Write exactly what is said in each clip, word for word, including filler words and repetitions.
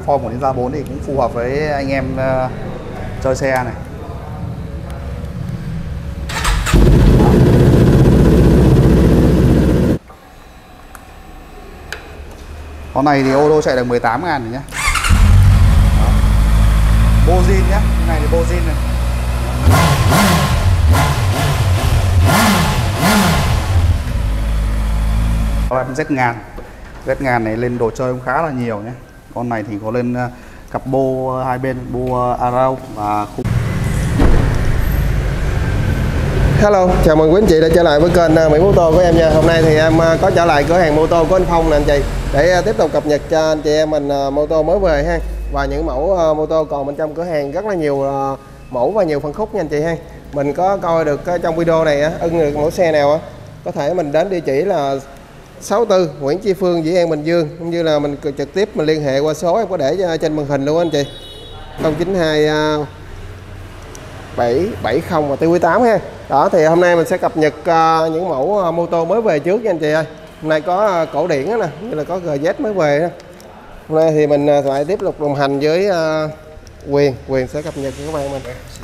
form của Ninja bốn thì cũng phù hợp với anh em uh, chơi xe này. Con này thì ô tô chạy được mười tám ngàn rồi nhé. Bozin nhé, cái này thì Bozin này. Con Z ngàn, Z ngàn này lên đồ chơi cũng khá là nhiều nhé. Con này thì có lên uh, cặp bô hai bên, bô uh, Arrow và khung. Hello, chào mừng quý anh chị đã trở lại với kênh Mỹ Mô Tô của em nha. Hôm nay thì em có trở lại cửa hàng mô tô của anh Phong nè anh chị, để tiếp tục cập nhật cho anh chị em mình mô tô mới về ha. Và những mẫu mô tô còn bên trong cửa hàng rất là nhiều mẫu và nhiều phân khúc nha anh chị ha. Mình có coi được trong video này ưng được mẫu xe nào á, có thể mình đến địa chỉ là sáu tư Nguyễn Tri Phương, Dĩ An, Bình Dương, cũng như là mình trực tiếp mình liên hệ qua số em có để trên màn hình luôn anh chị, không chín hai bảy bảy không và tiêu tám ha. Đó thì hôm nay mình sẽ cập nhật uh, những mẫu uh, mô tô mới về trước nha anh chị ơi. Hôm nay có uh, cổ điển đó nè, như là có giê zét mới về đó. Hôm nay thì mình uh, lại tiếp tục đồng hành với uh, Quyền Quyền sẽ cập nhật cho các bạn mình.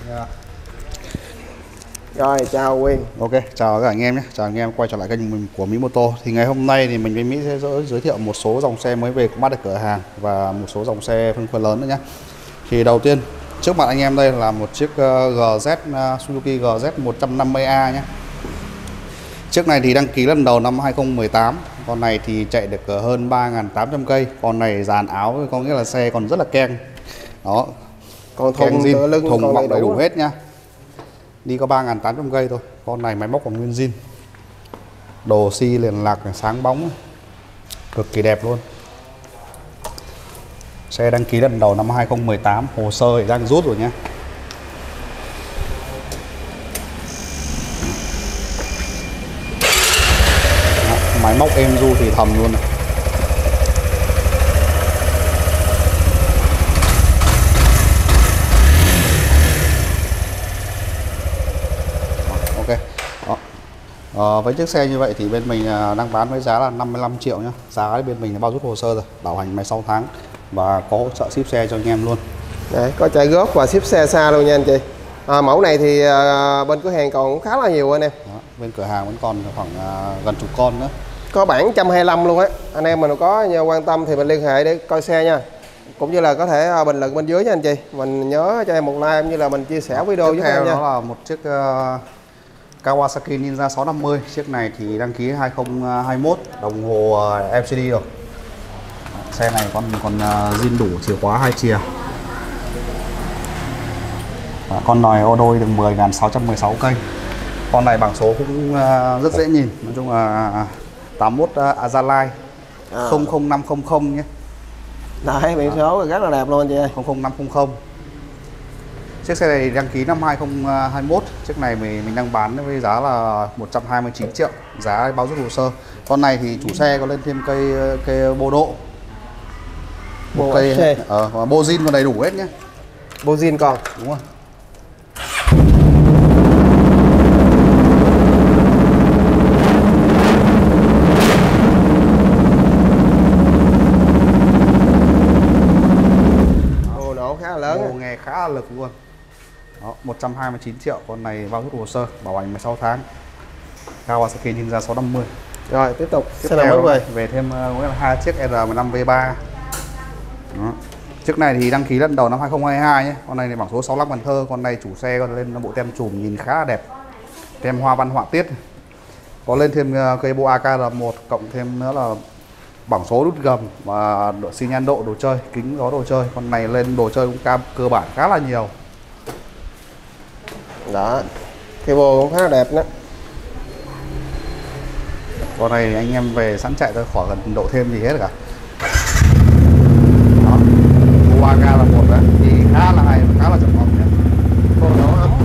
Rồi chào Quyền. Ok, chào các anh em nhé, chào anh em quay trở lại kênh mình của Mỹ Mô Tô. Thì ngày hôm nay thì mình với Mỹ sẽ giới thiệu một số dòng xe mới về có mắt được cửa hàng và một số dòng xe phân khối lớn nữa nhé. Thì đầu tiên trước mặt anh em đây là một chiếc giê dét uh, Suzuki giê dét một trăm năm mươi A nhé. Chiếc này thì đăng ký lần đầu năm hai không một tám. Con này thì chạy được hơn ba nghìn tám trăm cây. Con này dàn áo có nghĩa là xe còn rất là keng. Đó. Còn thùng zin, lưng thùng bọc đầy đủ đó. hết nhá. Đi có ba nghìn tám trăm cây thôi. Con này máy móc còn nguyên zin. Đồ xi liền lạc sáng bóng, cực kỳ đẹp luôn. Xe đăng ký lần đầu năm hai không một tám, hồ sơ thì đang rút rồi nhé. Đó, máy móc êm du thì thầm luôn này. Đó, ok. Đó. À, với chiếc xe như vậy thì bên mình đang bán với giá là năm mươi lăm triệu nhé. Giá bên mình là bao rút hồ sơ rồi, bảo hành máy sáu tháng và có hỗ trợ ship xe cho anh em luôn. Đấy, có trả góp và ship xe xa luôn nha anh chị. À, mẫu này thì à, bên cửa hàng còn khá là nhiều anh em. Đó, bên cửa hàng vẫn còn khoảng à, gần chục con nữa. Có bản một trăm hai mươi lăm luôn á. Anh em mình có quan tâm thì mình liên hệ để coi xe nha. Cũng như là có thể à, bình luận bên dưới nha anh chị. Mình nhớ cho em một like cũng như là mình chia sẻ video Tiếp với em nha. đó là một chiếc uh, Kawasaki Ninja sáu năm mươi. Chiếc này thì đăng ký hai không hai mốt, đồng hồ uh, lờ xê đê rồi. Xe này còn còn uh, zin đủ chìa khóa hai chìa. Đó, con này ô đôi được mười nghìn sáu trăm mười sáu cây. Con này bảng số cũng uh, rất dễ nhìn. Nói chung là tám mốt uh, Azalai à. không không năm không không nhé. Đấy, biển số rất là đẹp luôn anh chị ơi. không không năm không không. Chiếc xe này đăng ký năm hai không hai mốt. Chiếc này mình, mình đang bán với giá là một trăm hai mươi chín triệu. Giá bao rút hồ sơ. Con này thì chủ xe có lên thêm cây cây bô độ. Một cây ờ, và bô zin còn đầy đủ hết nhé. Bô zin còn. Đúng rồi. Ồ, nổ khá là lớn. Ồ, nghe khá là lực luôn. Đó, một trăm hai mươi chín triệu. Con này bao rút hồ sơ, bảo hành mười sáu tháng. Kawasaki Ninja sáu năm mươi. Rồi tiếp tục Tiếp xe nào mới về. Về thêm uh, hai chiếc R mười lăm V ba. Đó. Chiếc này thì đăng ký lần đầu năm hai không hai hai nhé. Con này thì bảng số sáu mươi lăm Cần Thơ. Con này chủ xe còn lên bộ tem chùm nhìn khá là đẹp. Tem hoa văn họa tiết. Có lên thêm uh, cây bộ a ca rờ một, cộng thêm nữa là bảng số đút gầm và độ xi nhan độ đồ chơi, kính gió đồ chơi. Con này lên đồ chơi cũng cam cơ bản khá là nhiều. Đó. Cái bô cũng khá là đẹp đó. Con này anh em về sẵn chạy thôi, khỏi cần độ thêm gì hết cả. Đó. bộ a ca rờ một đấy thì khá là hay, khá là chậm ấm nhé. Cô nó ấm.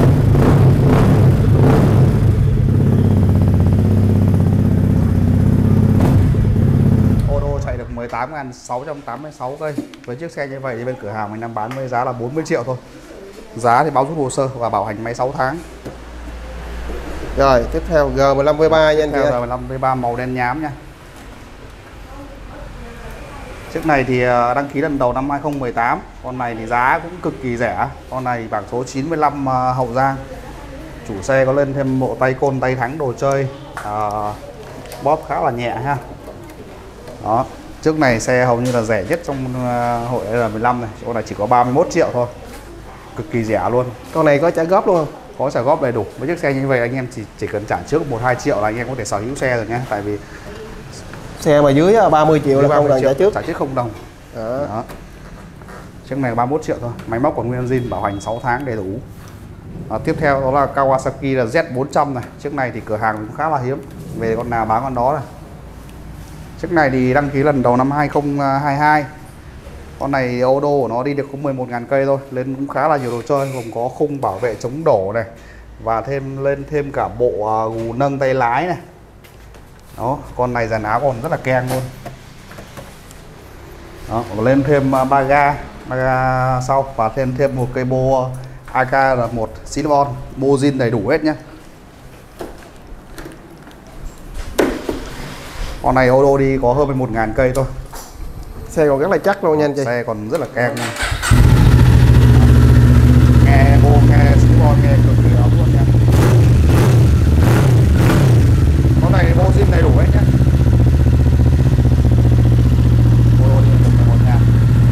Ô tô chạy được mười tám nghìn sáu trăm tám mươi sáu cây. Với chiếc xe như vậy thì bên cửa hàng mình đang bán với giá là bốn mươi triệu thôi. Giá thì bao rút hồ sơ và bảo hành máy sáu tháng. Rồi tiếp theo G mười lăm V ba nha anh chị. G mười lăm V ba màu đen nhám nha. Chiếc này thì đăng ký lần đầu năm hai không một tám. Con này thì giá cũng cực kỳ rẻ. Con này bảng số chín mươi lăm Hậu Giang. Chủ xe có lên thêm bộ tay côn tay thắng đồ chơi, à, bóp khá là nhẹ ha. Đó, chiếc này xe hầu như là rẻ nhất trong uh, hội R mười lăm này. Con này chỉ có ba mươi mốt triệu thôi. Cực kỳ rẻ luôn. Con này có trả góp luôn không? Có trả góp đầy đủ. Với chiếc xe như vậy anh em chỉ chỉ cần trả trước một hai triệu là anh em có thể sở hữu xe rồi nhé. Tại vì xe mà dưới ba mươi triệu là không cần trả trước. Trả trước không đồng. Đó. Đó. Chiếc này ba mươi mốt triệu thôi. Máy móc còn nguyên zin, bảo hành sáu tháng đầy đủ. À, tiếp theo đó là Kawasaki là Z bốn trăm này. Chiếc này thì cửa hàng cũng khá là hiếm, về con nào bán con đó này. Chiếc này thì đăng ký lần đầu năm hai không hai hai. Con này ô tô của nó đi được có mười một nghìn cây thôi, lên cũng khá là nhiều đồ chơi, gồm có khung bảo vệ chống đổ này và thêm lên thêm cả bộ uh, gù nâng tay lái này. Đó, con này dàn áo còn rất là keng luôn. Đó, còn lên thêm uh, ba ga, ba ga sau và thêm thêm một cây bô a ca R một Silvon, bô zin đầy đủ hết nhé. Con này ô tô đi có hơn mười một nghìn cây thôi. Xe còn rất là chắc luôn nha anh chị. Xe còn rất là keng luôn. Nghe bô nghe Silvon nghe cực kỳ ấm luôn nha. Con này bô zin đầy đủ hết nhé. Ô tô đi một một ngàn.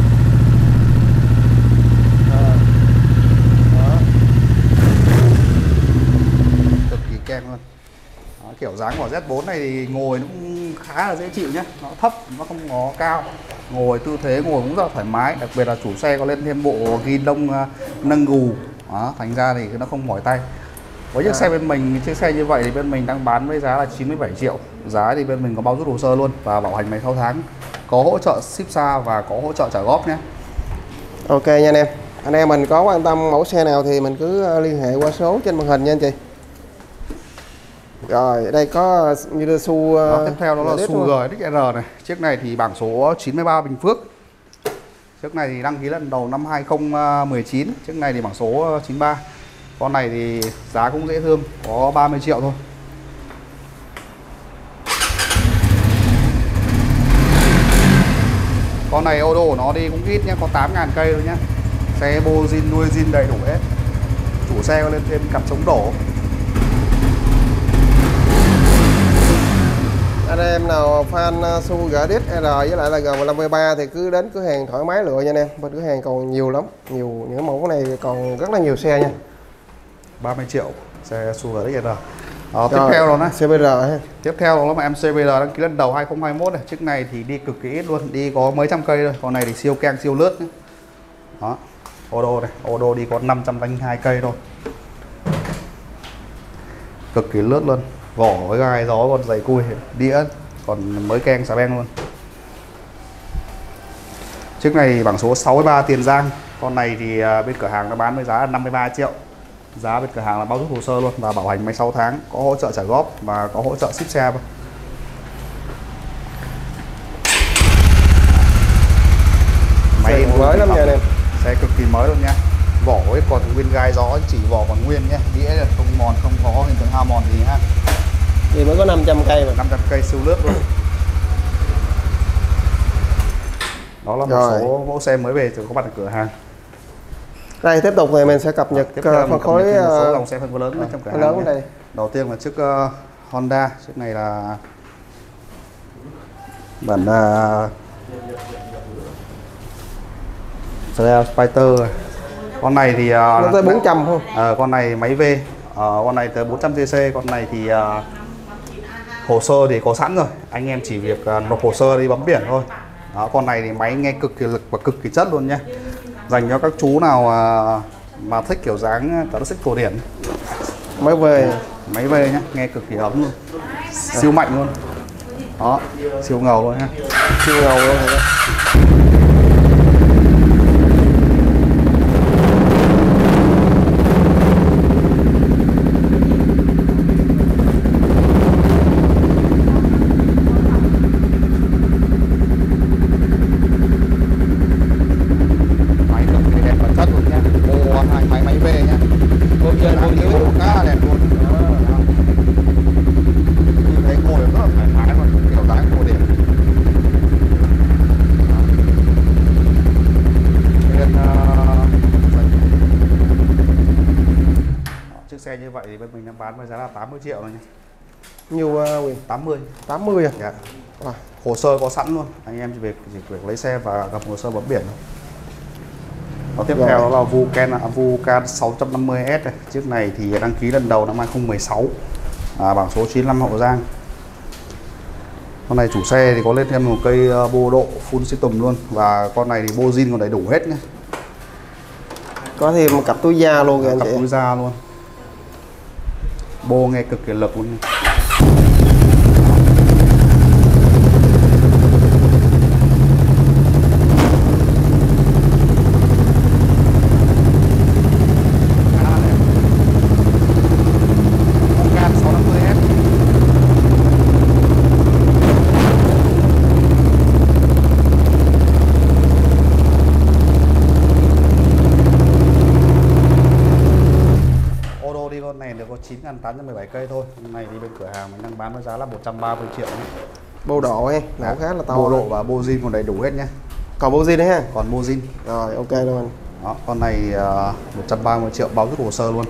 Cực kỳ keng luôn. Đó, kiểu dáng của Z bốn này thì ngồi nó cũng khá là dễ chịu nhé. Nó thấp, nó không có cao. Ngồi tư thế ngồi cũng rất là thoải mái. Đặc biệt là chủ xe có lên thêm bộ ghi lông uh, nâng gù. Đó, thành ra thì nó không mỏi tay. Với chiếc à. xe bên mình, chiếc xe như vậy thì bên mình đang bán với giá là chín mươi bảy triệu. Giá thì bên mình có bao rút hồ sơ luôn và bảo hành máy sáu tháng. Có hỗ trợ ship xa và có hỗ trợ trả góp nhé. Ok nha anh em. Anh em mình có quan tâm mẫu xe nào thì mình cứ liên hệ qua số trên màn hình nha anh chị. Rồi, đây có như Su đó, tiếp theo đó là Su G X R này. Chiếc này thì bảng số chín mươi ba Bình Phước. Chiếc này thì đăng ký lần đầu năm hai không một chín. Chiếc này thì bảng số chín mươi ba. Con này thì giá cũng dễ thương, có ba mươi triệu thôi. Con này ô tô của nó đi cũng ít nhé, có tám nghìn cây thôi nhé. Xe bô zin nuôi zin đầy đủ hết. Chủ xe có lên thêm cặp chống đổ. Anh em nào fan Su G X R với lại là G mười lăm V ba thì cứ đến cửa hàng thoải mái lựa nha anh em. Bên cửa hàng còn nhiều lắm, nhiều những mẫu này còn rất là nhiều xe nha. ba mươi triệu xe Su G X R. Đó, tiếp theo đó này, xê bê rờ ha. Tiếp theo đó là một em xê bê rờ đăng ký lần đầu hai không hai mốt này. Chiếc này thì đi cực kỳ ít luôn, đi có mấy trăm cây thôi. Con này thì siêu keng siêu lướt nữa. Đó, ô tô này, ô tô đi có năm trăm lẻ hai cây thôi. Cực kỳ lướt luôn. Vỏ với gai gió còn dày cui, đĩa còn mới keng xà beng luôn. Chiếc này bảng số sáu mươi ba Tiền Giang. Con này thì bên cửa hàng nó bán với giá là năm mươi ba triệu. Giá bên cửa hàng là bao rút hồ sơ luôn và bảo hành máy sáu tháng, có hỗ trợ trả góp và có hỗ trợ ship xe. Máy mới lắm nha anh em. Xe cực kỳ mới luôn nha. Vỏ ấy còn nguyên gai gió, chỉ vỏ còn nguyên nhé. Đĩa là không mòn, không có hình tượng hao mòn gì ha. Thì mới có năm trăm cây mà. năm trăm cây siêu lướt luôn. Đó là một Rồi. số mẫu xe mới về từ có mặt ở cửa hàng. Đây tiếp tục thì mình sẽ cập nhật Tiếp theo phân khối một số dòng xe phân khối lớn à, trong cửa hàng. Lớn đây. Đầu tiên là chiếc uh, Honda, chiếc này là bản uh, Spider. Con này thì uh, nó tới bốn trăm không? Uh, con này máy V, uh, con này tới bốn trăm xê xê, con này thì uh, hồ sơ thì có sẵn rồi, anh em chỉ việc uh, nộp hồ sơ đi bấm biển thôi. Đó, con này thì máy nghe cực kỳ lực và cực kỳ chất luôn nhé. Dành cho các chú nào uh, mà thích kiểu dáng classic cổ điển. Máy về, máy về nhá, nghe cực kỳ ấm luôn, siêu mạnh luôn. Đó, siêu ngầu luôn ha, siêu ngầu luôn rồi đó. bán với giá là tám mươi triệu rồi nhé. Nhiều uh, Quyền tám mươi. tám mươi à? Dạ. Wow. Hồ sơ có sẵn luôn, anh em chỉ việc chỉ việc lấy xe và gặp hồ sơ bấm biển thôi. Nó tiếp Rồi. theo đó là Vulcan Vulcan sáu trăm năm mươi S này. Chiếc này thì đăng ký lần đầu năm hai không một sáu, à, bảng số chín mươi lăm Hậu Giang. Con này chủ xe thì có lên thêm một cây bô độ full system luôn, và con này thì bô zin còn đầy đủ hết nhé. Có thêm một cặp túi da luôn kìa anh Cặp chị. túi da luôn. Bô nghe cực kỳ lực luôn. Này được có chín nghìn tám trăm mười bảy cây thôi. Hôm nay đi bên cửa hàng mình đang bán với giá là một trăm ba mươi triệu nhé. Bô độ ấy, nổ khá là to. Bô độ và bô zin còn đầy đủ hết nhé. Còn bô zin đấy ha. Còn bô zin. Rồi ok luôn. Đó, con này uh, một trăm ba mươi triệu bao rút hồ sơ luôn.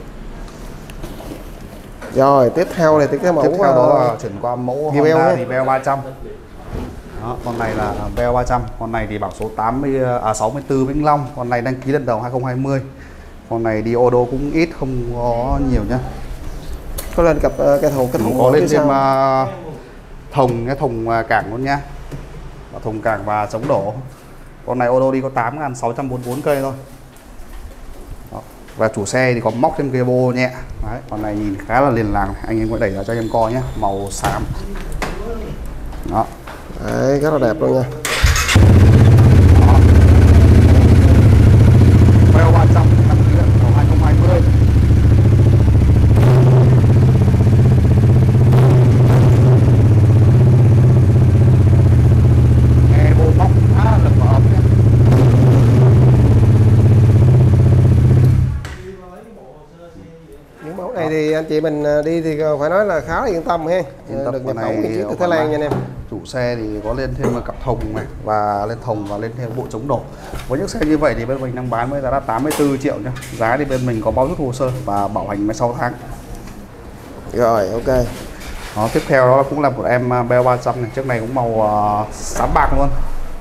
Rồi tiếp theo này thì cái mẫu tiếp theo đó là chuyển qua mẫu Rebel Honda ấy. Rebel ba trăm. Đó, con này là Rebel ba trăm. Con này thì bảng số tám mươi à sáu mươi tư Vĩnh Long. Con này đăng ký lần đầu hai không hai không. Con này đi ô tô cũng ít, không có nhiều nhá. Có lên cặp uh, cái thùng cái thùng có lên thêm uh, thùng cái thùng uh, cảng luôn nhá. Và thùng cảng và chống đổ. Con này ô tô đi có tám nghìn sáu trăm bốn mươi tư cây thôi. Đó. Và chủ xe thì có móc thêm cái bô nhẹ. Đấy, con này nhìn khá là liền làng. Anh em có đẩy ra cho em coi nhé. Màu xám. Đó. Đấy, rất là đẹp luôn nha. Rebel ba trăm đăng ký lần đầu hai không hai không. Nghe bô móc khá là lực và ấm nhé. Những mẫu này thì anh chị mình đi thì phải nói là khá là yên tâm ha. Yên tâm. Được Con nhập khẩu này nguyên chiếc từ Thái Lan nha anh em. Chủ xe thì có lên thêm một cặp thùng này và lên thùng và lên thêm bộ chống đổ. Với những xe như vậy thì bên mình đang bán với giá là tám mươi tư triệu nhé. Giá thì bên mình có bao rút hồ sơ và bảo hành mười sáu tháng. Rồi ok. Đó, tiếp theo đó cũng là một em Bell ba trăm này. Chiếc này cũng màu uh, xám bạc luôn.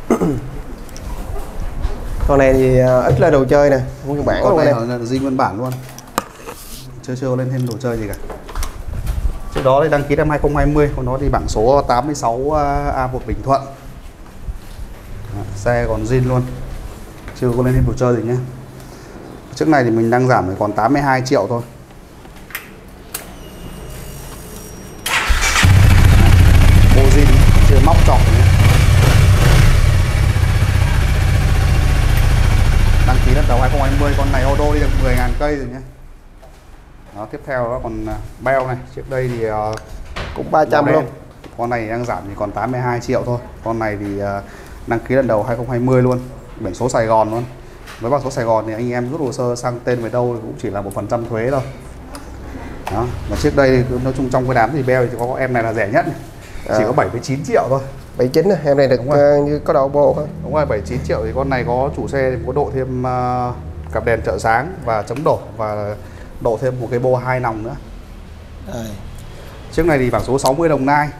Con này thì uh, ít lên đồ chơi nè, nguyên bản Con luôn này em. là zin nguyên bản luôn. Chưa chưa lên thêm đồ chơi gì cả. Trước đó thì đăng ký năm hai không hai không, còn đó thì bảng số tám mươi sáu A một Bình Thuận. Đó, xe còn zin luôn. Chưa có lên thêm đồ chơi gì nhé. Chiếc này thì mình đang giảm thì còn tám mươi hai triệu thôi. Bô zin chưa móc trọc nhé. Đăng ký lần đầu hai không hai không, con này ô tô đi được mười nghìn cây rồi nhé. Đó, tiếp theo đó còn Bell này, trước đây thì uh, cũng ba trăm luôn. Con này đang giảm thì còn tám mươi hai triệu thôi. Con này thì uh, đăng ký lần đầu hai không hai không luôn, biển số Sài Gòn luôn. Với bằng số Sài Gòn thì anh em rút hồ sơ sang tên về đâu thì cũng chỉ là một phần trăm thuế thôi. Đó, và trước đây thì nói chung trong cái đám thì Bell thì có em này là rẻ nhất, à. Chỉ có bảy mươi chín triệu thôi. bảy mươi chín em này được uh, như có độ bô thôi. Đúng rồi, bảy mươi chín triệu thì con này có chủ xe thì có độ thêm uh, cặp đèn trợ sáng và chống đổ và độ thêm một cái bô hai nòng nữa. Rồi. Chiếc này thì bảng số sáu mươi Đồng Nai.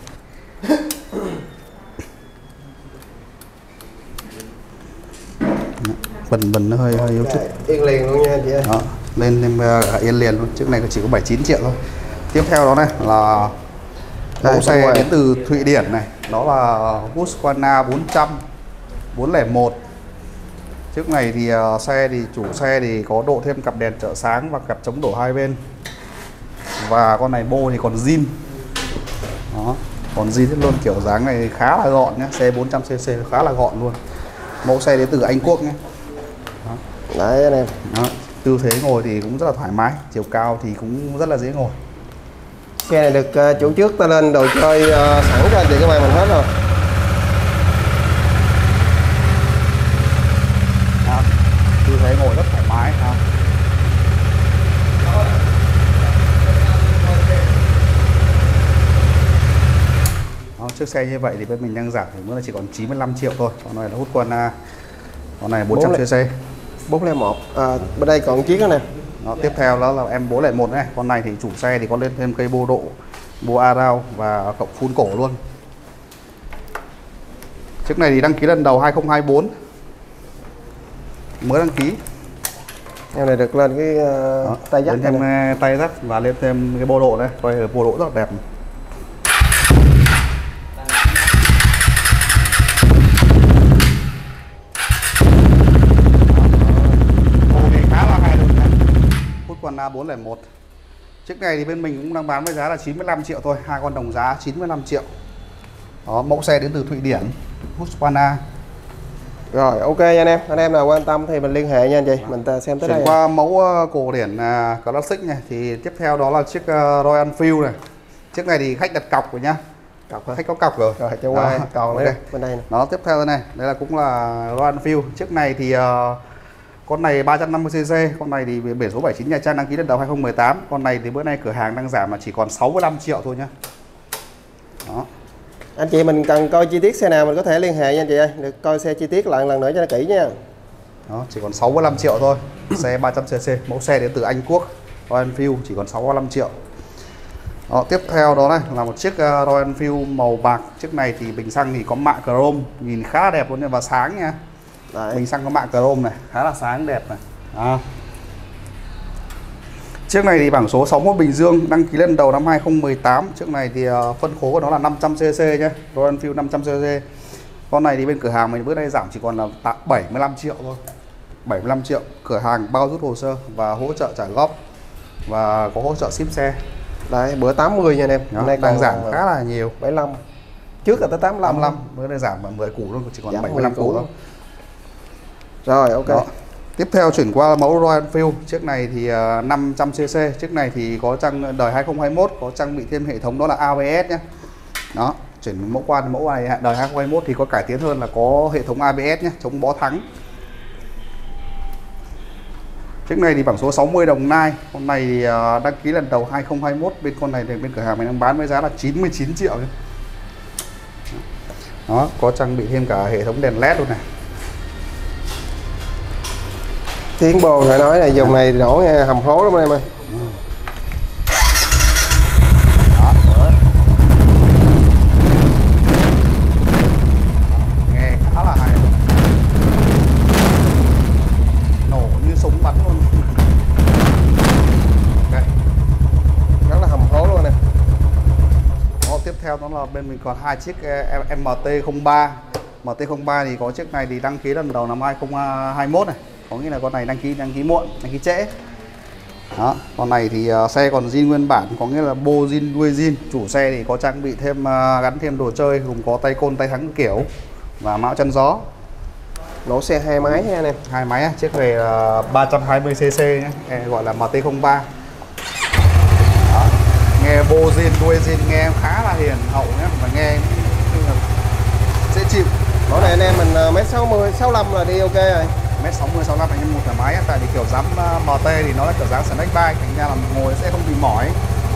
Bần bần nó hơi hơi yếu chút. Yên liền luôn nha anh chị ơi. Đó, lên thêm uh, yên liền luôn. Chiếc này chỉ có bảy mươi chín triệu thôi. Tiếp theo đó này là mẫu xe đến từ Thụy Điển này, đó là Husqvarna bốn trăm bốn không một. Chiếc này thì uh, xe thì chủ xe thì có độ thêm cặp đèn trợ sáng và cặp chống đổ hai bên. Và con này bô thì còn zin. Đó, còn zin hết luôn, kiểu dáng này khá là gọn nhé, xe bốn trăm xê xê khá là gọn luôn. Mẫu xe đến từ Anh Quốc nhé. Đó. Đấy anh em. Đó, tư thế ngồi thì cũng rất là thoải mái, chiều cao thì cũng rất là dễ ngồi. Xe này được uh, chủ trước ta lên đồ chơi uh, sẵn cho anh chị các bạn mình hết rồi. Đó, tư thế ngồi rất thoải mái. Đó. Đó, chiếc xe như vậy thì bên mình đang giảm thì mới là chỉ còn chín mươi lăm triệu thôi. Con này là Husqvarna, con này bốn trăm xê xê. bốn không một. À, bên đây còn chiếc đó nè. Nó tiếp theo đó là em bốn không một này. Con này thì chủ xe thì có lên thêm cây bô độ, bô arao và cộng phun cổ luôn. Chiếc này thì đăng ký lần đầu hai không hai bốn, mới đăng ký. Em này được lên cái uh, Đó, tay dắt lên thêm này. tay dắt và lên thêm cái bô độ này, coi bô độ rất là đẹp. Husqvarna bốn không một. Chiếc này thì bên mình cũng đang bán với giá là chín mươi lăm triệu thôi, hai con đồng giá chín mươi lăm triệu. Đó, mẫu xe đến từ Thụy Điển, Husqvarna. Rồi ok nha anh em, anh em nào quan tâm thì mình liên hệ nha anh chị, mình ta xem tới Chuyển đây. qua mẫu cổ điển uh, classic này thì tiếp theo đó là chiếc uh, Royal Enfield này. Chiếc này thì khách đặt cọc rồi nhá. Cọc hả? Khách có cọc rồi. Rồi cho quay, Đó, còn okay. đây bên đây này. Đó, tiếp theo đây này, đây là cũng là Royal Enfield. Chiếc này thì uh, con này ba trăm năm mươi xê xê, con này thì biển số bảy chín Nha Trang, đăng ký lần đầu hai không một tám. Con này thì bữa nay cửa hàng đang giảm mà chỉ còn sáu mươi lăm triệu thôi nhá. Đó. Anh chị mình cần coi chi tiết xe nào mình có thể liên hệ nha anh chị ơi, được coi xe chi tiết lại lần nữa cho nó kỹ nha. Đó, chỉ còn sáu mươi lăm triệu thôi. Xe ba trăm xê xê, mẫu xe đến từ Anh Quốc, Royal Enfield chỉ còn sáu mươi lăm triệu. Đó, tiếp theo đó này là một chiếc uh, Royal Enfield màu bạc. Chiếc này thì bình xăng thì có mạ chrome, nhìn khá là đẹp luôn nha, và sáng nha. Đấy. Bình xăng có mạ chrome này, khá là sáng đẹp này. Đó. Chiếc này thì bảng số sáu mươi mốt Bình Dương, đăng ký lần đầu năm hai không một tám. Chiếc này thì uh, phân khối của nó là năm trăm xê xê nhé, Royal Enfield năm trăm xê xê. Con này thì bên cửa hàng mình bữa nay giảm chỉ còn là bảy mươi lăm triệu thôi. bảy mươi lăm triệu, cửa hàng bao rút hồ sơ và hỗ trợ trả góp và có hỗ trợ ship xe. Đấy, bữa tám mươi nha anh em. Hôm nay đang giảm khá là nhiều. bảy mươi lăm. Trước là tới tám mươi lăm. tám mươi lăm, bữa nay giảm mười củ luôn, chỉ còn bảy mươi lăm củ thôi. Rồi ok. Đó. Tiếp theo chuyển qua mẫu Royal Enfield. Chiếc này thì uh, năm trăm xê xê. Chiếc này thì có trang đời hai không hai mốt, có trang bị thêm hệ thống đó là a bê ét nhé. Đó, chuyển mẫu qua mẫu này đời hai không hai mốt thì có cải tiến hơn là có hệ thống a bê ét nhé, chống bó thắng. Chiếc này thì bảng số sáu mươi Đồng Nai. Con này thì, uh, đăng ký lần đầu hai không hai mốt. Bên con này thì bên cửa hàng mình đang bán với giá là chín mươi chín triệu. Đó, có trang bị thêm cả hệ thống đèn led luôn này. Tiếng bồ phải nói là dòng này đổ nghe hầm hố lắm em ơi. Đó, nghe khá là hay, nổ như súng bắn luôn. Okay. Rất là hầm hố luôn nè. Đó, tiếp theo đó là bên mình còn hai chiếc em tê không ba. em tê không ba thì có chiếc này thì đăng ký lần đầu năm hai không hai mốt này, có nghĩa là con này đăng ký đăng ký muộn, đăng ký trễ. Đó, con này thì uh, xe còn zin nguyên bản, có nghĩa là bô zin đuôi zin. Chủ xe thì có trang bị thêm uh, gắn thêm đồ chơi gồm có tay côn, tay thắng kiểu và mão chân gió. Nổ xe hai máy nha anh em. Hai máy, chiếc này là ba trăm hai mươi xê xê nhé, gọi là em tê không ba. Đó, nghe bô zin đuôi zin nghe khá là hiền hậu nhé, và nghe dễ chịu. Mẫu này anh em mình mét sáu mươi, sáu mươi lăm là đi ok rồi. Mét sáu mươi, sáu mươi lăm anh em một thoải mái, tại vì kiểu dáng em tê thì nó là kiểu dáng snack bike, thành ra là ngồi sẽ không bị mỏi.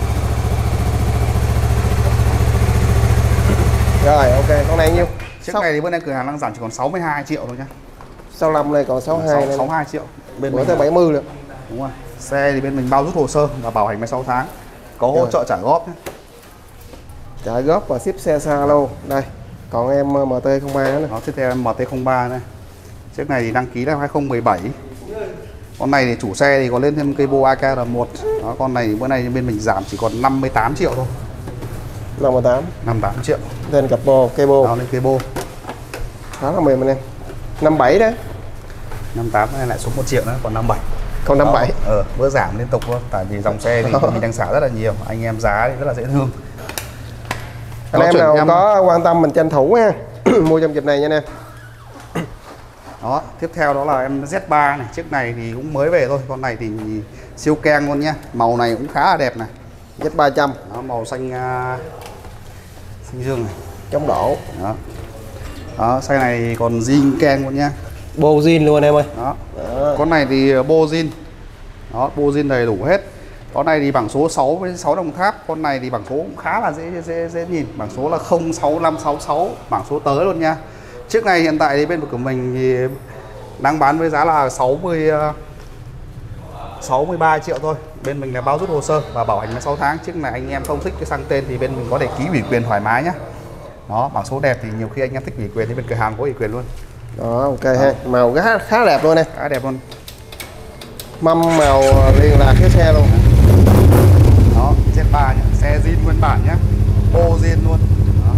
Rồi ok, con này nhiêu? Chiếc này thì bữa nay cửa hàng đang giảm chỉ còn sáu mươi hai triệu thôi nhá. sáu mươi lăm này còn sáu mươi hai, sáu mươi hai triệu. Bên mình tới bảy mươi luôn. Đúng rồi. Xe thì bên mình bao rút hồ sơ và bảo hành mười sáu tháng. Có hỗ trợ trả góp nhé. Trả góp và ship xe xa luôn. Đây. Còn em em tê không ba nữa này. Đó, tiếp theo em tê không ba này. Chiếc này thì đăng ký là hai không một bảy. Con này thì chủ xe thì có lên thêm cây bô a ca rờ một. Đó, con này thì bữa nay bên mình giảm chỉ còn năm mươi tám triệu thôi. năm mươi tám. năm mươi tám triệu. Lên cặp bô, cây bô. Đó, lên cây bô. Khá là mềm anh em. năm mươi bảy đấy. năm mươi tám này lại xuống một triệu nữa, còn năm mươi bảy. Còn năm mươi bảy. Ờ, bữa giảm liên tục luôn, tại vì dòng xe thì mình đang xả rất là nhiều, anh em giá thì rất là dễ thương. Anh em nào em... có quan tâm mình tranh thủ ha. Mua trong dịp này nha anh em. Đó, tiếp theo đó là em Z ba này, chiếc này thì cũng mới về thôi, con này thì siêu keng luôn nhá. Màu này cũng khá là đẹp này. Z ba trăm. Đó, màu xanh uh, xanh dương này. Chống đổ. Đó. Đó, xe này còn zin keng luôn nhá. Bô zin luôn em ơi. Đó. Đó. Con này thì bô zin. Đó, bô zin đầy đủ hết. Con này thì bảng số sáu với sáu Đồng Tháp. Con này thì bảng số cũng khá là dễ dễ dễ nhìn. Bảng số là không sáu năm sáu sáu, bảng số tới luôn nha. Chiếc này hiện tại thì bên của mình thì đang bán với giá là sáu mươi sáu mươi ba triệu thôi. Bên mình là bao rút hồ sơ và bảo hành sáu tháng. Chiếc này anh em không thích cái sang tên thì bên mình có thể ký ủy quyền thoải mái nhá. Đó, bảng số đẹp thì nhiều khi anh em thích ủy quyền thì bên cửa hàng có ủy quyền luôn. Đó, ok đó. Ha, màu khá khá đẹp luôn nè, khá đẹp luôn. Mâm màu liền lạc cái xe luôn. Đó, Z ba nhá, xe zin nguyên bản nhá, ô zin luôn. Đó.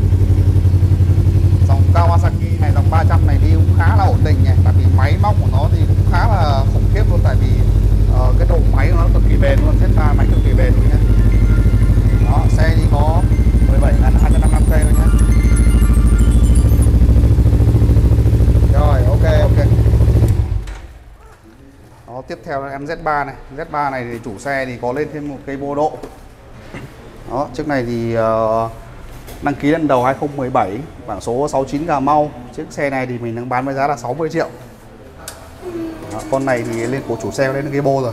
Dòng Kawasaki này, dòng ba trăm này đi cũng khá là ổn định nhỉ, tại vì máy móc của nó thì cũng khá là khủng khiếp luôn, tại vì uh, cái độ máy của nó cực kỳ bền luôn, Z ba máy cực kỳ bền luôn nhá. Đó, xe đi có mười bảy nghìn hai trăm năm mươi lăm cây thôi nhá. Rồi, ok ok. Đó, tiếp theo là em Z ba này. Z ba này thì chủ xe thì có lên thêm một cây bô độ. Đó, chiếc này thì uh, đăng ký lần đầu hai không một bảy, bảng số sáu chín Cà Mau. Chiếc xe này thì mình đang bán với giá là sáu mươi triệu. Đó, con này thì lên của chủ xe lên cây bô rồi.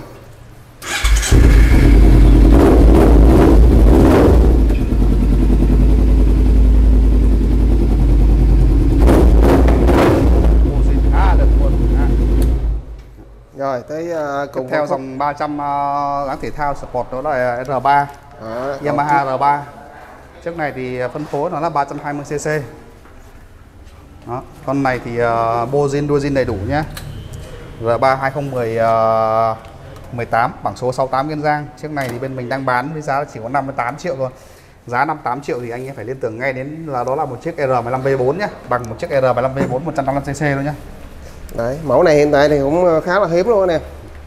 Rồi tới uh, cùng tiếp theo dòng ba trăm uh, dáng thể thao Sport đó là R ba, à, Yamaha R ba. Chiếc này thì phân phối nó là ba trăm hai mươi xê xê. Đó, con này thì uh, bô zin đua zin đầy đủ nhé. R ba hai không một tám, bảng số sáu tám Kiên Giang. Chiếc này thì bên mình đang bán với giá chỉ có năm mươi tám triệu thôi. Giá năm mươi tám triệu thì anh em phải liên tưởng ngay đến là đó là một chiếc R mười lăm V bốn nhé, bằng một chiếc R mười lăm V bốn một trăm năm mươi lăm xê xê luôn nhé. Đấy, mẫu này hiện tại thì cũng khá là hiếm luôn nè.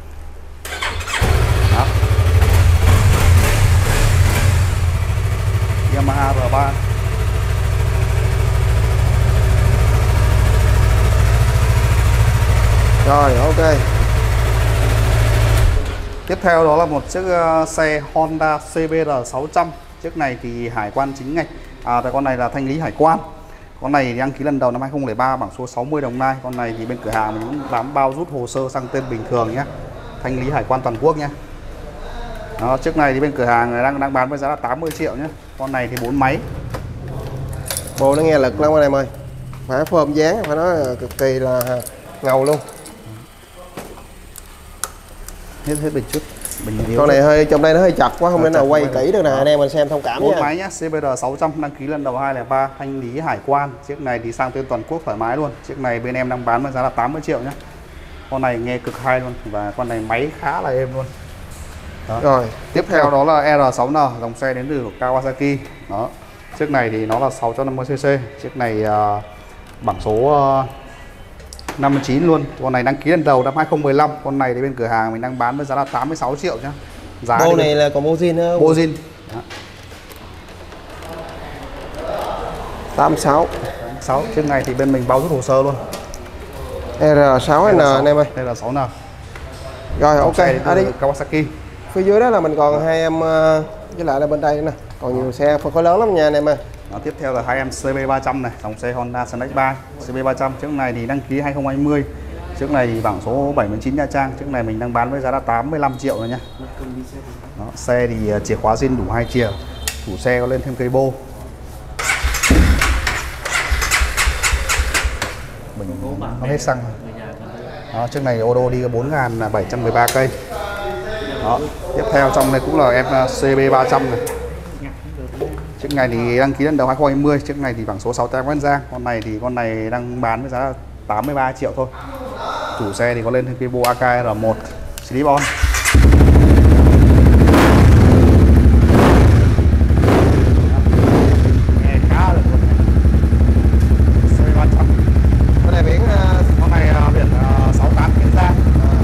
Đó. Yamaha R ba. Rồi, ok. Tiếp theo đó là một chiếc uh, xe Honda C B R sáu trăm. Chiếc này thì hải quan chính ngạch. À, con này là thanh lý hải quan. Con này thì đăng ký lần đầu năm hai không không ba, bảng số sáu mươi Đồng Nai. Con này thì bên cửa hàng mình cũng làm bao rút hồ sơ sang tên bình thường nhé, thanh lý hải quan toàn quốc nhé. Đó, chiếc này thì bên cửa hàng đang đang bán với giá là tám mươi triệu nhé. Con này thì bốn máy. Bồ nó nghe lực lắm anh em ơi, phải phơm dáng, phải nói cực kỳ là ngầu luôn. Hết hết bình chút. Bình con này hơi trong đây nó hơi chặt quá, không nên nào quay kỹ được nè, anh em mình xem thông cảm bốn nha. máy nhá, C B R sáu trăm đăng ký lần đầu hai không không ba, thanh lý hải quan. Chiếc này thì sang tên toàn quốc thoải mái luôn. Chiếc này bên em đang bán với giá là tám mươi triệu nhá. Con này nghe cực hay luôn, và con này máy khá là êm luôn. Đó. Rồi, tiếp theo đó là R sáu N, dòng xe đến từ Kawasaki. Đó. Chiếc này thì nó là sáu trăm năm mươi xê xê. Chiếc này uh, bảng số uh, năm mươi chín luôn. Con này đăng ký lần đầu năm hai không một lăm. Con này thì bên cửa hàng mình đang bán với giá là tám mươi sáu triệu nhá. Giá bô này là còn bô zin nữa. Bô zin. tám mươi sáu. sáu. Chiếc này thì bên mình bao rút hồ sơ luôn. R sáu N anh em ơi. R sáu N. Rồi, ok, à đi. Kawasaki. Phía dưới đó là mình còn hai em với lại là bên đây nữa nè. Còn nhiều xe phân khối lớn lắm nha anh em ơi. Đó, tiếp theo là hai em C B ba trăm này, dòng xe Honda Snake ba C B ba trăm. Chiếc này thì đăng ký hai không hai không. Chiếc này thì bảng số bảy mươi chín Nha Trang. Chiếc này mình đang bán với giá là tám mươi lăm triệu rồi nhá. Đó, xe thì chìa khóa zin đủ hai chìa. Chủ xe có lên thêm cây bô. Bình nó hết xăng. Đó, chiếc này ô tô đi có bốn nghìn bảy trăm mười ba cây. Đó, tiếp theo trong này cũng là em C B ba trăm này. Chiếc này thì đăng ký lần đầu hai không hai không. Chiếc này thì bảng số sáu tám Kiên Giang. Con này thì con này đang bán với giá là tám mươi ba triệu thôi. Chủ xe thì có lên thêm cái bộ a ca R một slip on. Nghe khá là luôn. C B ba trăm. Con này biển con này biển sáu tám Kiên Giang.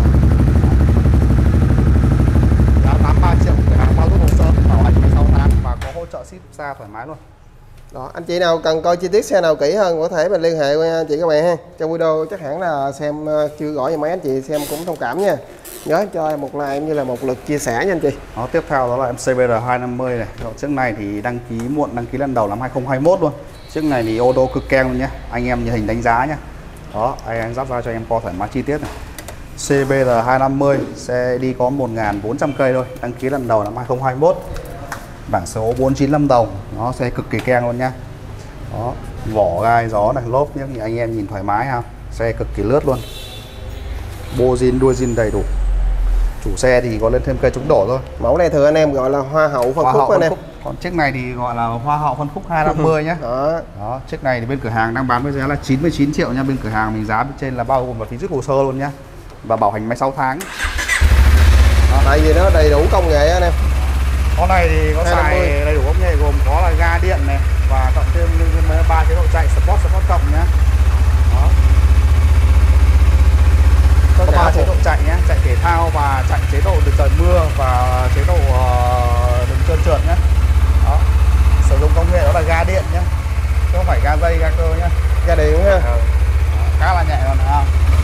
Giá tám mươi ba triệu, cửa hàng bao rút hồ sơ, bảo hành sáu tháng và có hỗ trợ ship xa thoải mái luôn. Đó, anh chị nào cần coi chi tiết xe nào kỹ hơn có thể mình liên hệ với anh chị các bạn ha. Trong video chắc hẳn là xem chưa gõ cho mấy anh chị xem cũng thông cảm nha. Nhớ cho em một like như là một lượt chia sẻ nha anh chị. Đó, tiếp theo đó là em C B R hai năm mươi này. Đó, chiếc này thì đăng ký muộn, đăng ký lần đầu năm hai không hai mốt luôn. Chiếc này thì ô tô cực keng luôn nhé. Anh em như hình đánh giá nhá. Đó, anh em dắt ra cho em coi thoải mái chi tiết này. C B R hai năm mươi, xe đi có một nghìn bốn trăm cây thôi, đăng ký lần đầu năm hai không hai mốt. Bảng số bốn chín Lâm Đồng. Nó xe cực kỳ keng luôn nhá. Đó, vỏ gai gió này, lốp nhé, anh em nhìn thoải mái ha. Xe cực kỳ lướt luôn. Bô zin đuôi zin đầy đủ. Chủ xe thì có lên thêm cây trúng đổ thôi. Mẫu này thường anh em gọi là hoa hậu phân Hoa khúc hậu anh phân em. khúc. Còn chiếc này thì gọi là hoa hậu phân khúc hai năm mươi nhé. Đó. Đó, chiếc này thì bên cửa hàng đang bán với giá là chín mươi chín triệu nha. Bên cửa hàng mình giá bên trên là bao gồm và phí rút hồ sơ luôn nhá. Và bảo hành máy sáu tháng. Đó, tại vì nó đầy đủ công nghệ anh em. Con này thì có xài đầy đủ công nghệ gồm có là ga điện này và cộng thêm ba chế độ chạy Sport, Sport cộng nhá. Đó. Có ba chế độ chạy nhé, chạy thể thao và chạy chế độ được trời mưa và chế độ uh, đường trơn trượt nhé. Đó. Sử dụng công nghệ đó là ga điện nhé, chứ không phải ga dây, ga cơ nhé. Ga điện ha. Ừ. Khá là nhẹ còn không?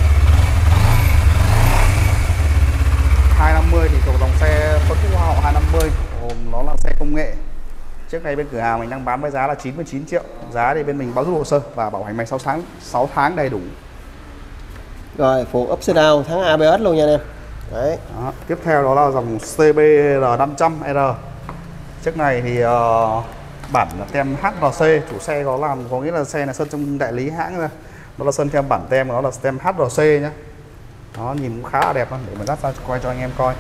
hai năm mươi thì thuộc dòng xe phân khúc hoa hậu hai năm mươi, gồm nó là xe công nghệ. Chiếc này bên cửa hàng mình đang bán với giá là chín mươi chín triệu. Giá thì bên mình báo rút hồ sơ và bảo hành máy sáu tháng, sáu tháng đầy đủ. Rồi, phụ upside down thắng a bê ét luôn nha anh em. Đấy. Đó. Tiếp theo đó là dòng xê bê R năm trăm R. Chiếc này thì uh, bản là tem hát rờ xê, chủ xe có làm có nghĩa là xe là sơn trong đại lý hãng ra. Đó là sơn thêm bản tem, nó là tem hát rờ xê nhá. Nó nhìn cũng khá là đẹp luôn, để mình dắt ra quay cho anh em coi.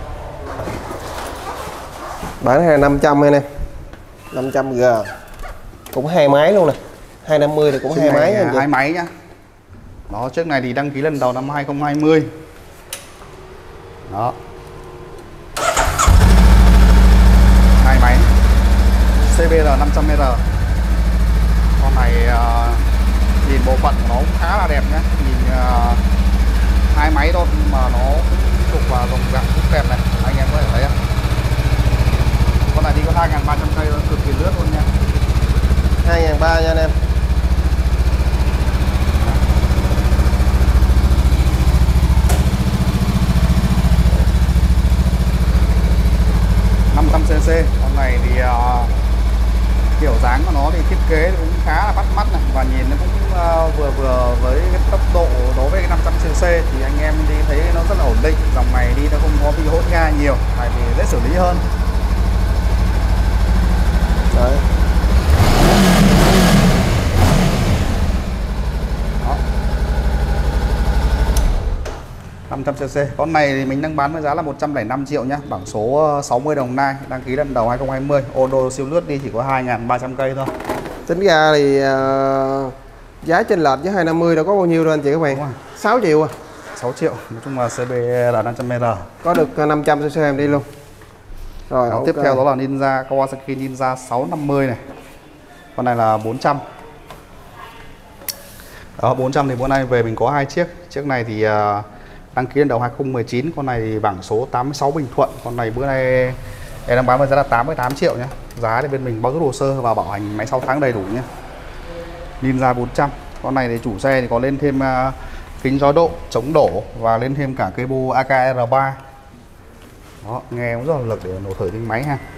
Bản này là năm trăm anh em. năm trăm G. Cũng hai máy luôn nè. hai năm mươi thì cũng Chiếc hai máy này, nha. hai máy nhá. Đó, chiếc này thì đăng ký lần đầu năm hai không hai không. Đó. Hai máy. xê bê R năm trăm R. Con này uh, nhìn bộ phận của nó cũng khá là đẹp nhé. Nhìn uh, hai máy thôi nhưng mà nó cũng thuộc vào dòng dạng cũng đẹp này, anh em có thể thấy không? Con này đi có hai nghìn ba trăm cây cực kỳ lướt luôn nha. hai nghìn ba trăm nha anh em. năm trăm xê xê. Con này thì uh, kiểu dáng của nó thì thiết kế cũng khá là bắt mắt này và nhìn nó cũng uh, vừa vừa với cái tốc độ đối với cái năm trăm xê xê thì anh em đi thấy nó rất là ổn định. Dòng này đi nó không có bị hốt ga nhiều, tại vì dễ xử lý hơn. Đấy. Đó. năm trăm xê xê. Con này thì mình đang bán với giá là một trăm lẻ năm triệu nhá, bảng số sáu mươi Đồng Nai, đăng ký lần đầu hai không hai không. Ô tô siêu lướt đi chỉ có hai nghìn ba trăm cây thôi. Tính ra thì uh, giá chênh lệch với hai năm mươi đâu có bao nhiêu đâu anh chị các bạn. sáu triệu à. sáu triệu. Nói chung là xê bê R năm trăm R. Có được năm trăm xê xê em đi luôn. Rồi, đó, okay. Tiếp theo đó là Ninja, Kawasaki Ninja sáu năm mươi này. Con này là bốn trăm. Đó, bốn trăm thì bữa nay về mình có hai chiếc. Chiếc này thì uh, đăng ký lần đầu hai không một chín. Con này thì bảng số tám mươi sáu Bình Thuận. Con này bữa nay em đang bán với giá là tám mươi tám triệu nhé. Giá thì bên mình báo rút hồ sơ và bảo hành máy sáu tháng đầy đủ nhé. Ninja bốn trăm. Con này thì chủ xe thì có lên thêm uh, kính gió độ, chống đổ và lên thêm cả cây bô a ca R ba. Đó, nghe cũng rất là lực để nổ thổi tiếng máy ha.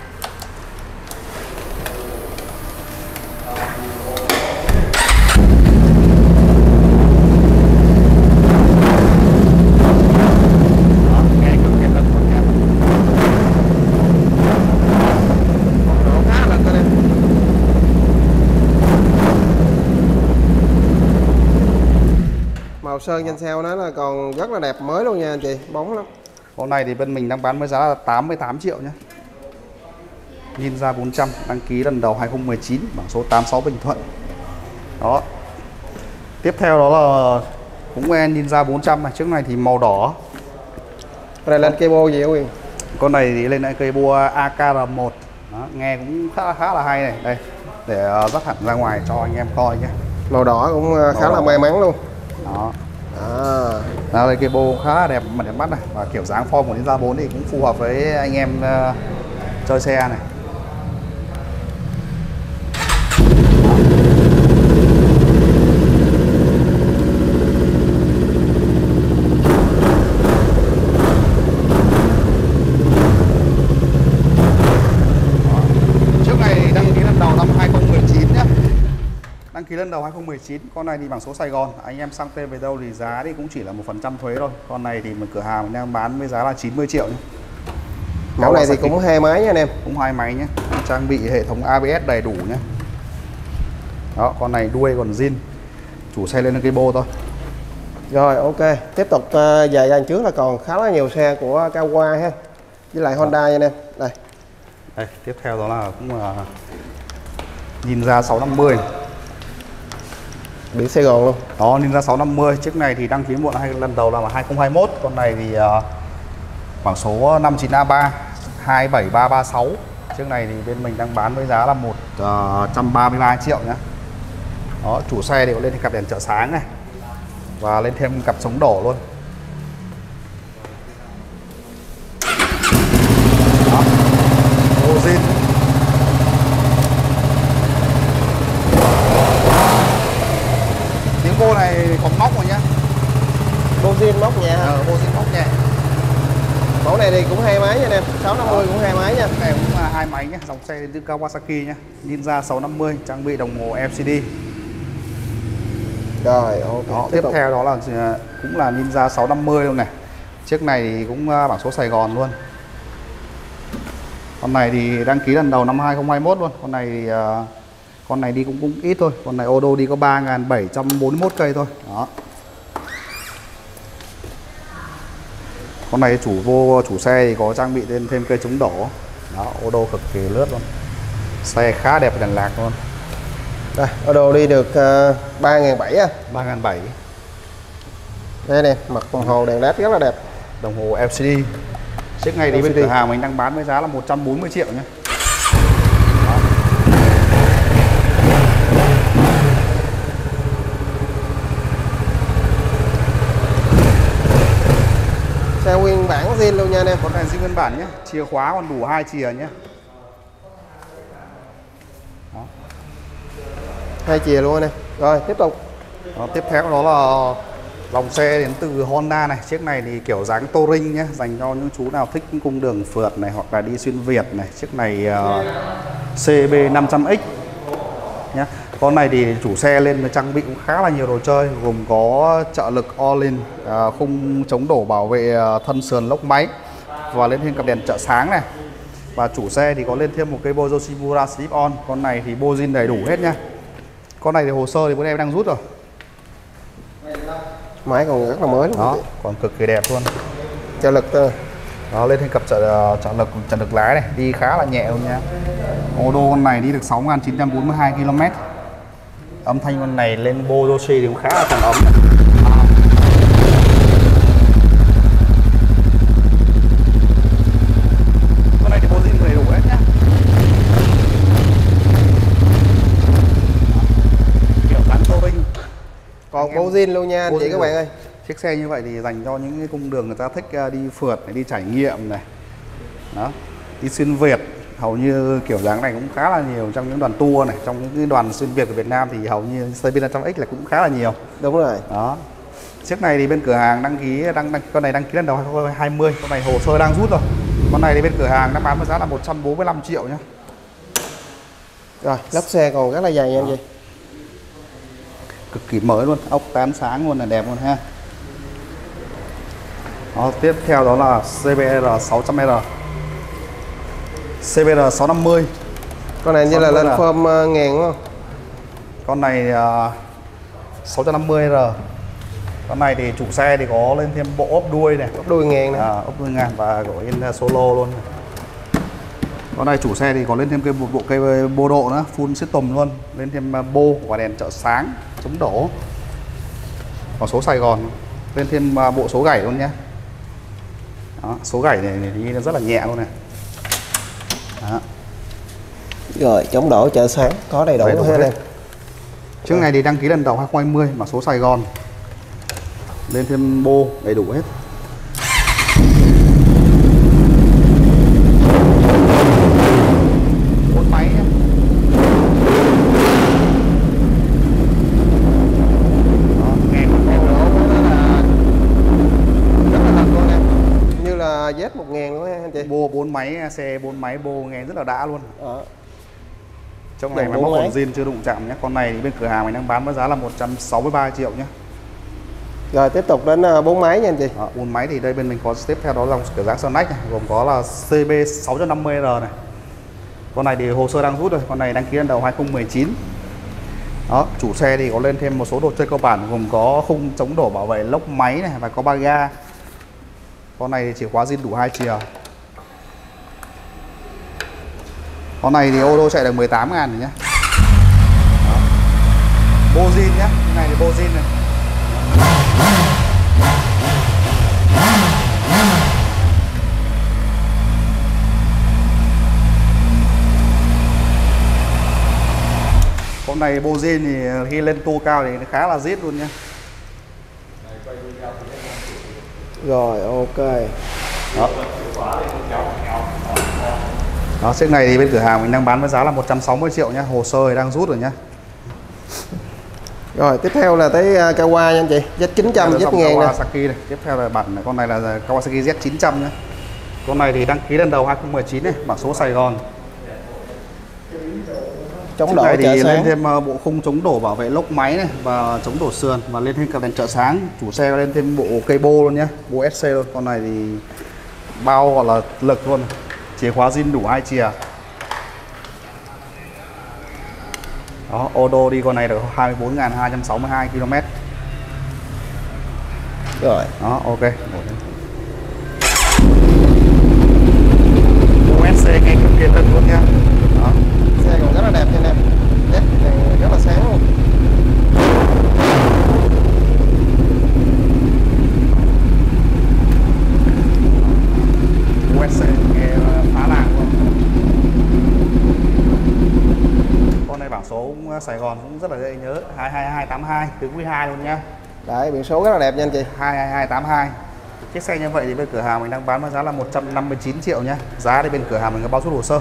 Đó, nghe cực kỳ lực luôn nha. Khá là tốt em. Màu sơn trên xe nó là còn rất là đẹp mới luôn nha anh chị, bóng lắm. Con này thì bên mình đang bán với giá là tám mươi tám triệu nhé. Ninja bốn trăm, đăng ký lần đầu hai không một chín, bảng số tám mươi sáu Bình Thuận. Đó. Tiếp theo đó là cũng Ninja bốn trăm này, chiếc này thì màu đỏ. Con này lên cây bô gì hả Quyền? Con này thì lên cây bô a ca R một. Đó, nghe cũng khá, khá là hay này. Đây, để uh, dắt hẳn ra ngoài cho anh em coi nhé. Màu đỏ cũng uh, khá đỏ. là may mắn luôn. Đó. À. Đó, đây cây bô khá là đẹp, mà đẹp mắt này. Và kiểu dáng form của Ninja bốn thì cũng phù hợp với anh em uh, chơi xe này. Đăng ký lần đầu hai không một chín. Con này thì bảng số Sài Gòn. Anh em sang tên về đâu thì giá thì cũng chỉ là một phần trăm thuế thôi. Con này thì mình cửa hàng mình đang bán với giá là chín mươi triệu nhé. Mẫu này thì cũng hai máy nha anh em. Cũng hai máy nhé. Trang bị hệ thống a bê ét đầy đủ nhé. Đó, con này đuôi còn zin. Chủ xe lên cái bô thôi. Rồi ok, tiếp tục uh, về đằng trước là còn khá là nhiều xe của Kawa ha, với lại Honda nha anh em. Đây. Đây, tiếp theo đó là cũng là Ninja sáu năm mươi. Biển Sài Gòn luôn. Đó, Ninja sáu năm mươi, chiếc này thì đăng ký muộn hay lần đầu là hai không hai mốt, con này thì uh, khoảng số năm chín A ba hai bảy ba ba sáu. Chiếc này thì bên mình đang bán với giá là một trăm ba mươi ba triệu nhá. Đó, chủ xe thì có lên cặp đèn trợ sáng này và lên thêm cặp chống đổ luôn. Đó, Ozin. Tiếng cô này còn móc rồi nhá. Bozin móc nhẹ. Ờ, Ozin móc nhẹ. Mẫu này thì cũng hai máy nha anh em, sáu năm mươi cũng hai máy nha. Cái này cũng là hai máy nhé, dòng xe đến từ Kawasaki nhé. Ninja sáu năm mươi trang bị đồng hồ L C D. Rồi ok. Đó, tiếp, tiếp theo đó là cũng là Ninja sáu năm mươi luôn này. Chiếc này thì cũng bảng số Sài Gòn luôn. Con này thì đăng ký lần đầu năm hai không hai mốt luôn. Con này thì, uh, con này đi cũng cũng ít thôi. Con này ô tô đi có ba nghìn bảy trăm bốn mươi mốt cây thôi. Đó. Con này chủ vô chủ xe thì có trang bị thêm thêm cây chống đổ. Đó, ô tô cực kỳ lướt luôn. Xe khá đẹp, đèn lạc luôn. Đây, ô tô đi được uh, ba nghìn bảy trăm á. ba nghìn bảy trăm. Đây nè, mặt đồng hồ đèn led rất là đẹp. Đồng hồ L C D. Chiếc này thì bên cửa hàng mình đang bán với giá là một trăm bốn mươi triệu nhé. Đó. Xe nguyên bản zin luôn nha anh em. Con này zin nguyên bản nhé, chìa khóa còn đủ hai chìa nhé. Đó. Hai chìa luôn nè. Rồi tiếp tục. Đó, tiếp theo đó là dòng xe đến từ Honda này. Chiếc này thì kiểu dáng touring nhé, dành cho những chú nào thích những cung đường phượt này hoặc là đi xuyên Việt này. Chiếc này uh, C B năm trăm X nhé. Con này thì chủ xe lên trang bị cũng khá là nhiều đồ chơi, gồm có trợ lực all-in, uh, khung chống đổ bảo vệ uh, thân sườn lốc máy và lên thêm cặp đèn trợ sáng này. Và chủ xe thì có lên thêm một cái bo Yoshimura slip on. Con này thì bozin đầy đủ hết nha. Con này thì hồ sơ thì bữa em đang rút rồi. Máy còn rất là mới luôn. Đó, còn cực kỳ đẹp luôn. Trợ lực thôi. Đó, lên thêm cặp trợ, trợ lực trợ lực lái này, đi khá là nhẹ luôn nha. Ô tô con này đi được sáu nghìn chín trăm bốn mươi hai ki lô mét. Âm thanh con này lên bo Yoshi thì cũng khá là trầm ấm. Con này thì bozin đầy đủ hết nhá. Kiểu dáng touring. Còn bozin luôn nha anh chị các bạn ơi. Chiếc xe như vậy thì dành cho những cái cung đường người ta thích đi phượt này, đi trải nghiệm này. Đó, đi xuyên Việt. Hầu như kiểu dáng này cũng khá là nhiều trong những đoàn tour này, trong những cái đoàn xuyên Việt của Việt Nam thì hầu như C B năm trăm X là cũng khá là nhiều. Đúng rồi. Đó. Chiếc này thì bên cửa hàng đăng ký đăng, đăng con này đăng ký lần đầu hai không hai không, con này hồ sơ đang rút rồi. Con này thì bên cửa hàng đang bán với giá là một trăm bốn mươi lăm triệu nhá. Rồi, lốp xe còn rất là dày nha anh chị. Cực kỳ mới luôn, ốc tán sáng luôn, là đẹp luôn ha. Đó, tiếp theo đó là C B R sáu trăm R. C B R sáu năm mươi. Con này như là lên form uh, ngàn đúng không? Con này uh, sáu trăm năm mươi R. Con này thì chủ xe thì có lên thêm bộ ốp đuôi này, ốp đuôi ngàn này. À, ốp đuôi ngàn và có in solo luôn. Con này chủ xe thì có lên thêm cái bộ, bộ cây bô độ nữa, full system luôn, lên thêm bô và đèn trợ sáng, chống đổ. Còn số Sài Gòn lên thêm bộ số gảy luôn nhé. Đó, số gảy này thì đi rất là nhẹ luôn này. Đó. Rồi chống đổ trợ sáng có đầy đủ hết này. Chiếc này thì đăng ký lần đầu hai không hai không mà số Sài Gòn. Lên thêm bô đầy đủ hết. Bốn máy nhé. Đó, nghe con nghe Độ nó là rất là thật luôn em. Như là Z một ngàn luôn anh chị. bô bốn máy, xe bốn máy bô nghe rất là đã luôn. Đó. Trong này máy móc còn zin chưa đụng chạm nhé. Con này thì bên cửa hàng mình đang bán với giá là một trăm sáu mươi ba triệu nhé. Rồi tiếp tục đến bốn máy nha anh chị. bốn máy thì đây bên mình có tiếp theo đó dòng kiểu dáng Sonic này, gồm có là C B sáu trăm năm mươi R này. Con này thì hồ sơ đang rút rồi, con này đăng ký lần đầu hai không một chín. Đó, chủ xe thì có lên thêm một số đồ chơi cơ bản gồm có khung chống đổ bảo vệ lốc máy này và có ba ga. Con này thì chìa khóa zin đủ hai chìa. Con này thì ô tô chạy được mười tám ngàn rồi nhá. Đó. Bô zin nhá, cái này thì bô zin này. Con này bô zin thì khi lên tua cao thì nó khá là rít luôn nhá. Rồi ok. Đó. Đó, chiếc này thì bên cửa hàng mình đang bán với giá là một trăm sáu mươi triệu nhá, hồ sơ thì đang rút rồi nhá. Rồi tiếp theo là tới Kawa nha anh chị, Z chín trăm, Z ngàn nè. Kawasaki này, tiếp theo là bản này, con này là Kawasaki Z chín trăm nhá. Con này thì đăng ký lần đầu hai không một chín này, mã số Sài Gòn. Chống đổ thì trợ lên sáng. thêm bộ khung chống đổ bảo vệ lốc máy này và chống đổ sườn, và lên thêm cả đèn trợ sáng. Chủ xe lên thêm bộ cây bô luôn nhá, bô ét xê luôn. Con này thì bao gọi là lực luôn. Chìa khóa zin đủ hai chìa. Đó, ô tô đi con này được hai mươi bốn nghìn hai trăm sáu mươi hai ki lô mét. Rồi. Đó, ok. bô ét xê ngay cực kỳ thân luôn nha. Đó. Xe còn rất là đẹp nha anh em. Đẹp, rất là sáng luôn. bô ét xê nghe phá làng luôn. Con này bảng số Sài Gòn cũng rất là dễ nhớ, hai hai hai tám hai từ quý hai luôn nha. Đấy, biển số rất là đẹp nha anh chị. hai hai hai tám hai. Chiếc xe như vậy thì bên cửa hàng mình đang bán với giá là một trăm năm mươi chín triệu nhá. Giá thì bên cửa hàng mình có bao suất hồ sơ.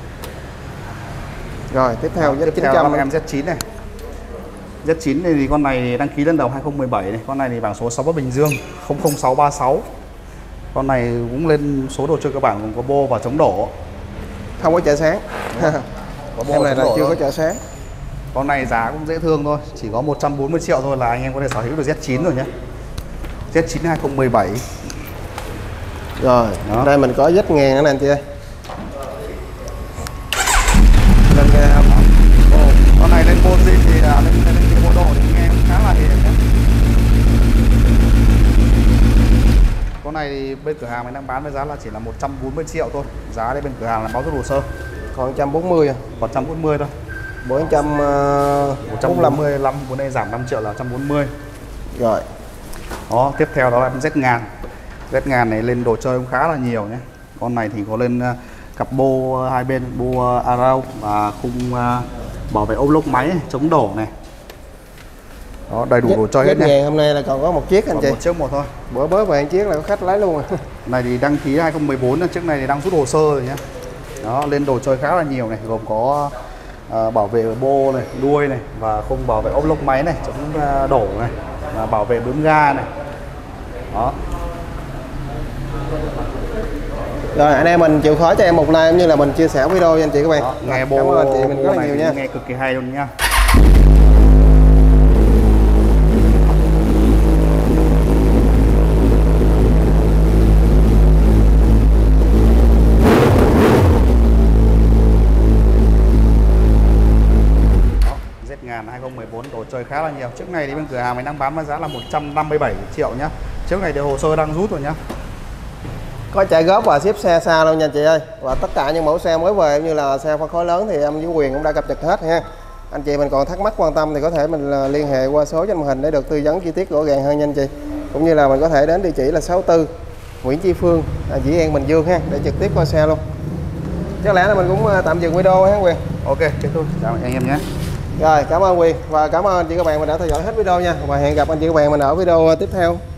Rồi tiếp theo Z Tiếp chín theo trăm là em Z chín này. Z chín này thì con này đăng ký lần đầu hai không một bảy này, con này thì bảng số sáu Bắc Bình Dương không không sáu ba sáu. Con này cũng lên số đồ chơi cơ bản gồm có bô và chống đổ. Không có trợ sáng. Có bô Em này là chưa thôi. có trợ sáng. Con này giá cũng dễ thương thôi, chỉ có một trăm bốn mươi triệu thôi là anh em có thể sở hữu được Z chín rồi nhé. Z chín hai không một bảy. Rồi, đó. Đây mình có Z ngàn nữa nè anh chị ơi. Lên cái oh, con này lên bô gì thì à, lên lên cái bộ độ thì nghe cũng khá là hiền nhé. Con này thì bên cửa hàng mình đang bán với giá là chỉ là một trăm bốn mươi triệu thôi. Giá đây bên cửa hàng là báo xuất hồ sơ. Còn một trăm bốn mươi à? Còn một trăm bốn mươi thôi. bốn trăm bốn mươi lăm, bữa nay giảm năm triệu là một trăm bốn mươi. Rồi. Đó, tiếp theo đó là Z ngàn. Z ngàn này lên đồ chơi cũng khá là nhiều nhé. Con này thì có lên uh, cặp bô hai bên, bô uh, arrow và khung uh, bảo vệ ốp lốc máy này, chống đổ này. Đó, đầy đủ Z, đồ chơi hết nha. nha. Hôm nay là còn có một chiếc anh còn chị. Một chiếc một thôi. Bữa bớ về chiếc là có khách lái luôn rồi. Này thì đăng ký hai không một bốn, chiếc này thì đang rút hồ sơ rồi nhé. Đó, lên đồ chơi khá là nhiều này, gồm có uh, bảo vệ bô này, đuôi này và khung bảo vệ ốp lốc máy này, chống uh, đổ này, và bảo vệ bướm ga này. Đó. Rồi anh em mình chịu khó cho em một like cũng như là mình chia sẻ video cho anh chị các bạn. Đó, nghe Cảm bô, ơn anh chị mình rất là này nhiều nha. nghe cực kỳ hay luôn nha. Z ngàn hai không một bốn đồ chơi khá là nhiều. Chiếc này thì bên cửa hàng mình đang bán với giá là một trăm năm mươi bảy triệu nhá. Chiếc này thì hồ sơ đang rút rồi nhá. Có trả góp và ship xe xa luôn nha chị ơi. Và tất cả những mẫu xe mới về như là xe phân khối lớn thì em với Quyền cũng đã cập nhật hết ha. Anh chị mình còn thắc mắc quan tâm thì có thể mình liên hệ qua số trên màn hình để được tư vấn chi tiết rõ ràng hơn nha anh chị. Cũng như là mình có thể đến địa chỉ là sáu tư Nguyễn Chi Phương, à, Dĩ An, Bình Dương ha, để trực tiếp coi xe luôn. Chắc lẽ là mình cũng tạm dừng video ha Quyền. Ok, kết thúc. Chào anh em nhé. Rồi, cảm ơn Quyền và cảm ơn anh chị các bạn mình đã theo dõi hết video nha. Và hẹn gặp anh chị các bạn mình ở video tiếp theo.